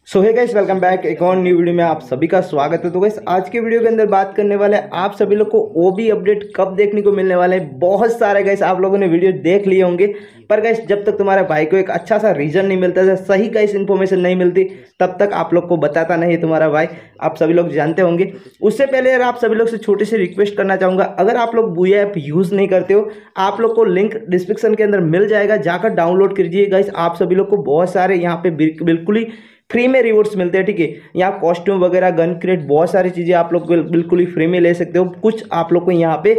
सो hey guys, welcome back एक और new video में आप सभी का स्वागत है। तो गाइस आज के वीडियो के अंदर बात करने वाले हैं आप सभी लोग को ओबी अपडेट कब देखने को मिलने वाले हैं। बहुत सारे गाइस आप लोगों ने वीडियो देख लिए होंगे, पर गाइस जब तक तुम्हारे भाई को एक अच्छा सा रीजन नहीं मिलता है, सही गाइस इन्फॉर्मेशन नहीं मिलती, तब तक आप लोग को बताता नहीं है तुम्हारा भाई। आप सभी लोग जानते होंगे। उससे पहले यार आप सभी लोग से छोटी सी रिक्वेस्ट करना चाहूँगा, अगर आप लोग बूया ऐप यूज़ नहीं करते हो, आप लोग को लिंक डिस्क्रिप्शन के अंदर मिल जाएगा, जाकर डाउनलोड कीजिए गाइस। आप सभी लोग को बहुत सारे यहाँ पे बिल्कुल ही फ्री में रिवॉर्ड्स मिलते हैं। ठीक है, यहाँ कॉस्ट्यूम वगैरह, गन क्रेट, बहुत सारी चीज़ें आप लोग बिल्कुल ही फ्री में ले सकते हो। कुछ आप लोग को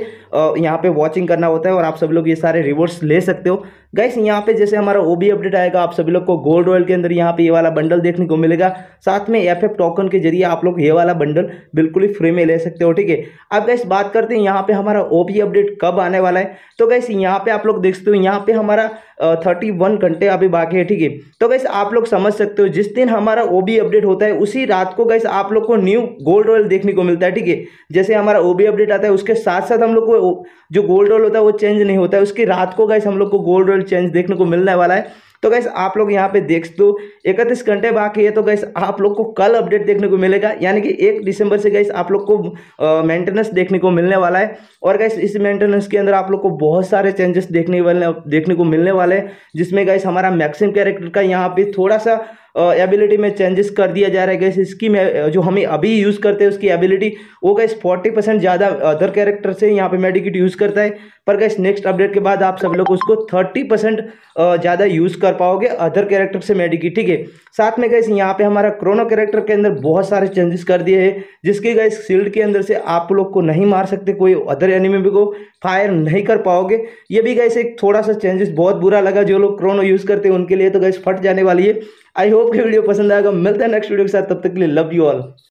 यहाँ पे वॉचिंग करना होता है और आप सब लोग ये सारे रिवॉर्ड्स ले सकते हो गाइस। यहाँ पे जैसे हमारा ओबी अपडेट आएगा, आप सभी लोग को गोल्ड रॉयल के अंदर यहाँ पे ये वाला बंडल देखने को मिलेगा। साथ में एफएफ टोकन के जरिए आप लोग ये वाला बंडल बिल्कुल ही फ्री में ले सकते हो। ठीक है, अब गाइस बात करते हैं यहाँ पे हमारा ओबी अपडेट कब आने वाला है। तो गाइस यहाँ पे आप लोग देख सकते हो, यहाँ पे हमारा 31 घंटे अभी बाकी है। ठीक है, तो गाइस आप लोग समझ सकते हो, जिस दिन हमारा ओबी अपडेट होता है उसी रात को गाइस आप लोग को न्यू गोल्ड रॉयल देखने को मिलता है। ठीक है, जैसे हमारा ओबी अपडेट आता है उसके साथ साथ हम लोग को जो गोल्ड रॉयल होता है वो चेंज नहीं होता है, उसकी रात को गाइस हम लोग को गोल्ड रॉयल चेंज देखने को मिलने वाला है। तो गाइस आप लोग यहाँ पे देख सकते हो 31 घंटे बाकी है, तो गाइस आप लोग को कल अपडेट देखने को मिलेगा, यानी कि 1 दिसंबर से गाइस आप लोग को मेंटेनेंस देखने को मिलने वाला है। और गाइस इस मेंटेनेंस के अंदर आप लोग को बहुत सारे चेंजेस देखने को मिलने वाले हैं, जिसमें गाइस हमारा मैक्सिम कैरेक्टर का यहाँ पे थोड़ा सा एबिलिटी में चेंजेस कर दिया जा रहा है गाइस। इसकी जो हमें अभी यूज़ करते हैं उसकी एबिलिटी वो गाइस 40% ज़्यादा अदर कैरेक्टर से यहाँ पे मेडिकिट यूज़ करता है, पर गाइस नेक्स्ट अपडेट के बाद आप सब लोग उसको 30% ज़्यादा यूज़ कर पाओगे अदर कैरेक्टर से मेडिकिट। ठीक है, साथ में गाइस यहाँ पे हमारा क्रोनो कैरेक्टर के अंदर बहुत सारे चेंजेस कर दिए हैं, जिसके गाइस शील्ड के अंदर से आप लोग को नहीं मार सकते, कोई अदर एनिमी को फायर नहीं कर पाओगे। ये भी गाइस एक थोड़ा सा चेंजेस बहुत बुरा लगा, जो लोग क्रोनो यूज़ करते हैं उनके लिए तो गाइस फट जाने वाली है। आई होप कि वीडियो पसंद आएगा। मिलता है नेक्स्ट वीडियो के साथ, तब तक के लिए लव यू ऑल।